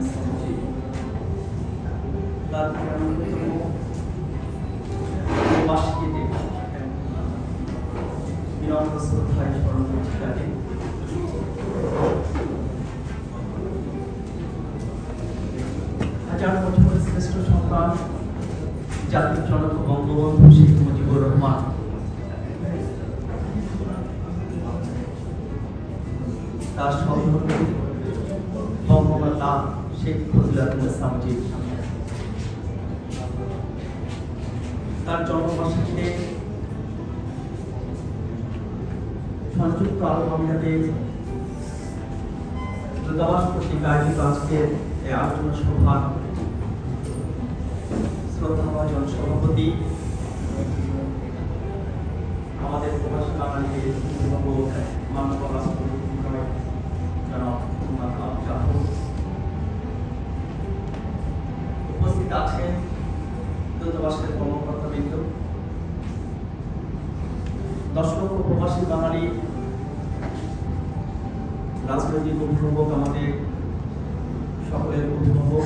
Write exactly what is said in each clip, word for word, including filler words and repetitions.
হাজার বছরের শ্রেষ্ঠ সন্তান জাতির জনক বঙ্গবন্ধু শেখ মুজিবুর রহমান তার সহধর্মী বঙ্গমাতা শেখ ফজিলাতুন্নেসা মুজিব তার জন্মবার্ষিকীতে সংযুক্ত আরব আমিরাতের দূতাবাস কর্তৃক আয়োজিত আজকের এই আলোচনা সভা শ্রদ্ধাভাজন সভাপতি আমাদের প্রবাসী বাঙালিদের মানব রাষ্ট্রপতি জনাব উপস্থিত আছেন দূতাবাসের কর্মকর্তাবৃন্দ, দশ লক্ষ প্রবাসী বাঙালি, রাজনৈতিক অভিভাবক, আমাদের সকলের অভিভাবক,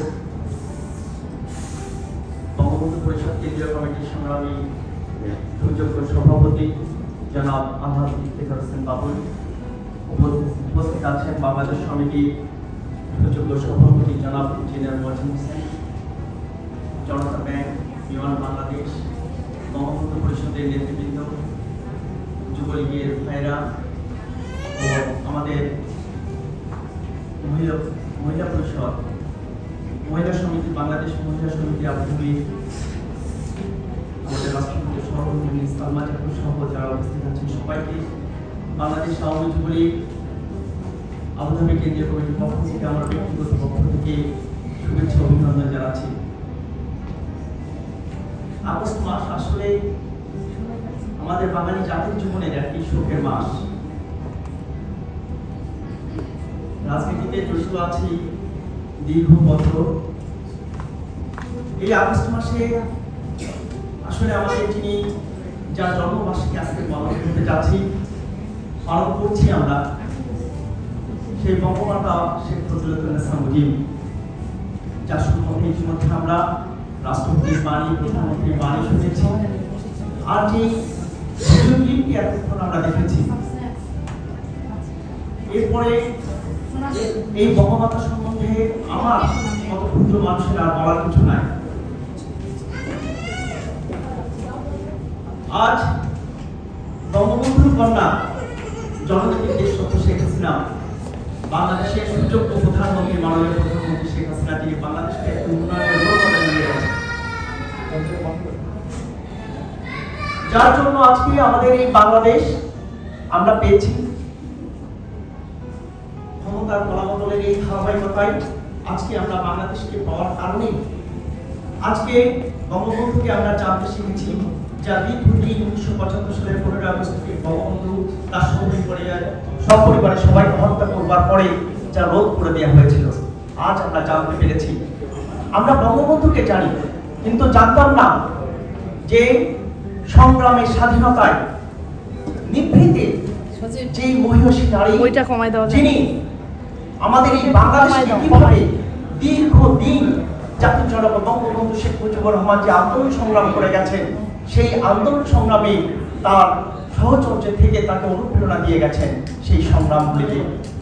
বঙ্গবন্ধু পরিষদ কেন্দ্রীয় কমিটির সংগ্রামী সুযোগ্য সভাপতি জনাব আলহাজ ইফতেখার হোসেন বাবুল, উপস্থিত আছেন বাংলাদেশ সমিতির সুযোগ্য সভাপতি জনাব ইঞ্জিনিয়ার মজিদ হোসেন, জনতা ব্যাংক, বিমান বাংলাদেশ, বঙ্গবন্ধু পরিষদের নেতৃবৃন্দ, যুবলীগের ভাইরা ও আমাদের মহিলা মহিলা পরিষদ, মহিলা সমিতি, বাংলাদেশ মহিলা সমিতির আবহাওয়ী, আমাদের রাষ্ট্রপতি সভাপতি সালমা জাফর সহ যারা উপস্থিত আছেন সবাইকে বাংলাদেশ আওয়ামী যুবলীগ আবুধাবি কেন্দ্রীয় কমিটির পক্ষ থেকে আমার ব্যক্তিগত পক্ষ থেকে শুভেচ্ছা অভিনন্দন জানাচ্ছি। আগস্ট মাস আসলে আমাদের বাঙালি জাতির জীবনের একটি শোকের মাস। রাজনীতিতে জড়িত আছি দীর্ঘ বছর। এই আগস্ট মাসে আসলে আমাদের যিনি যার জন্মবার্ষিকী আজকে পালন করতে যাচ্ছি, পালন করছি আমরা, সেই বঙ্গমাতা শেখ ফজিলাতুন্নেসা মুজিব, যার সম্বন্ধে ইতিমধ্যে আমরা রাষ্ট্রপতির বাণী, প্রধানমন্ত্রীর বাণী শুনেছি, আর যে ভিডিওটি এতক্ষণ আমরা দেখেছি। এরপরে এই বঙ্গমাতা সম্বন্ধে আমার মত ক্ষুদ্র মানুষের আর বলার কিছু নাই। আজ বঙ্গবন্ধুর কন্যা জননেত্রী দেশরত্ন শেখ হাসিনা, বাংলাদেশের সুযোগ্য প্রধানমন্ত্রী, মাননীয় প্রধানমন্ত্রী শেখ হাসিনা, তিনি বাংলাদেশকে একটি উন্নয়নের রূপরেখা নিয়ে গেছেন, যার জন্য আজকে আমাদের এই বাংলাদেশ আমরা পেয়েছি। ক্ষমতার বলাবদলের এই ধারাবাহিকতায় আজকে আমরা বাংলাদেশকে পাওয়ার কারণে আজকে বঙ্গবন্ধুকে আমরা জানতে শিখেছি, যা দীর্ঘদিন উনিশশো পঁচাত্তর সালের পনেরোই আগস্ট থেকে বঙ্গবন্ধু তার সপরিবারে সবাইকে হত্যা করবার পরে যা রোধ করে দেওয়া হয়েছিল, আজ আমরা জানতে পেরেছি। আমরা বঙ্গবন্ধুকে জানি, কিন্তু জানতাম না যে সংগ্রামের স্বাধীনতায় নিভৃতে যে মহিষী নারী, যিনি আমাদের এই বাংলাদেশকে কিভাবে দীর্ঘদিন জাতির জনক বঙ্গবন্ধু শেখ মুজিবুর রহমান যে আন্দোলন সংগ্রাম করে গেছেন, সেই আন্দোলন সংগ্রামে তার সহচর্য থেকে তাকে অনুপ্রেরণা দিয়ে গেছেন সেই সংগ্রামগুলিকে।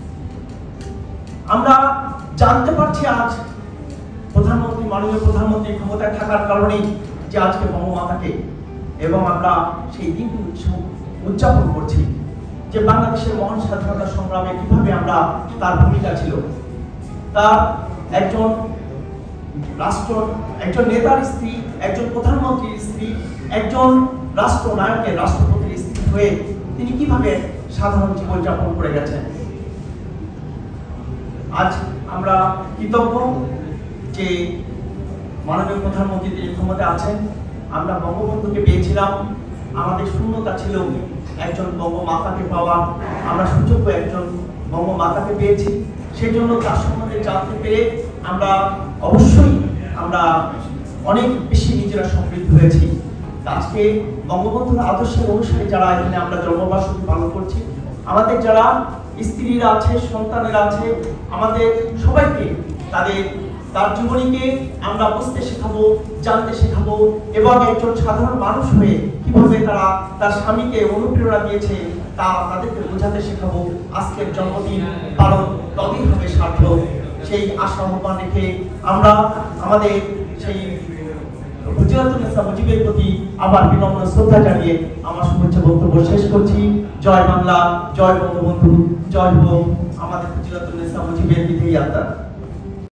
আমরা জানতে পারছি আজ প্রধানমন্ত্রী, মাননীয় প্রধানমন্ত্রী ক্ষমতায় থাকার কারণে যে আজকে বঙ্গমাতাকে, এবং আমরা সেই দিনটি উদযাপন করছি যে বাংলাদেশের মহান স্বাধীনতা সংগ্রামে কিভাবে আমরা তার ভূমিকা ছিল। তার একজন রাষ্ট্র একজন নেতার স্ত্রী, একজন প্রধানমন্ত্রীর স্ত্রী, একজন রাষ্ট্রনায়কের, রাষ্ট্রপতির স্ত্রী হয়ে তিনি কিভাবে সাধারণ জীবনযাপন করে গেছেন। আজ আমরা কৃতজ্ঞ যে মাননীয় প্রধানমন্ত্রী তিনি ক্ষমতায় আছেন। আমরা বঙ্গবন্ধুকে পেয়েছিলাম, আমাদের শূন্যতা ছিল একজন বঙ্গমাতাকে পাওয়া, আমরা সুযোগ্য একজন বঙ্গমাতাকে পেয়েছি। সেই জন্য তার সম্বন্ধে জানতে পেরে আমরা অবশ্যই আমরা অনেক বেশি নিজেরা সমৃদ্ধ হয়েছি। আজকে বঙ্গবন্ধুর আদর্শের অনুসারে যারা এখানে আমরা জন্মবার্ষিকী পালন করছি, আমাদের যারা স্ত্রীরা আছে, সন্তানেরা আছে, আমাদের সবাইকে তাদের তার জীবনীকে আমরা বুঝতে শেখাবো, জানতে শেখাবো এবং একজন সাধারণ মানুষ হয়ে কিভাবে তারা তার স্বামীকে অনুপ্রেরণা দিয়েছে তা তাদেরকে বোঝাতে শেখাবো। আজকের জন্মদিন পালন তবেই হবে সার্থক। সেই আশা আহ্বান রেখে আমরা আমাদের সেই ফজিলাতুন্নেসা মুজিবের প্রতি আবার বিনম্র শ্রদ্ধা জানিয়ে আমার শুভেচ্ছা বক্তব্য শেষ করছি। জয় বাংলা, জয় বঙ্গবন্ধু, জয় হোক আমাদের ফজিলাতুন্নেসা মুজিবের বিধেয়ী আত্মা।